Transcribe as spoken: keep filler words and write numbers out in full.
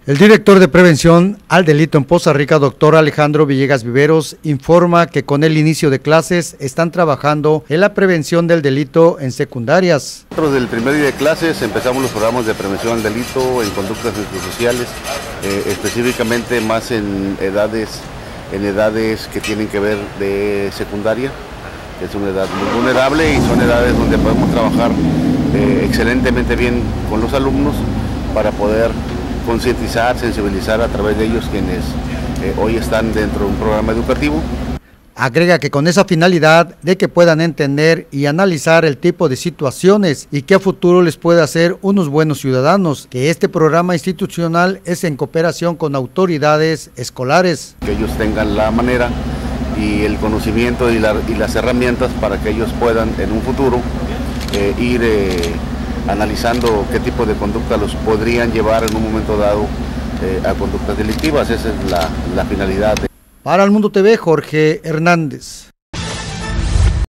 El director de Prevención al Delito en Poza Rica, doctor Alejandro Villegas Viveros, informa que con el inicio de clases están trabajando en la prevención del delito en secundarias. Nosotros desde el primer día de clases empezamos los programas de prevención al delito en conductas antisociales, eh, específicamente más en edades, en edades que tienen que ver de secundaria, que es una edad muy vulnerable y son edades donde podemos trabajar eh, excelentemente bien con los alumnos para poder concientizar, sensibilizar a través de ellos quienes eh, hoy están dentro de un programa educativo. Agrega que con esa finalidad de que puedan entender y analizar el tipo de situaciones y que a futuro les pueda hacer unos buenos ciudadanos, que este programa institucional es en cooperación con autoridades escolares. Que ellos tengan la manera y el conocimiento y, la, y las herramientas para que ellos puedan en un futuro eh, ir eh, analizando qué tipo de conducta los podrían llevar en un momento dado eh, a conductas delictivas. Esa es la, la finalidad. Para El Mundo T V, Jorge Hernández.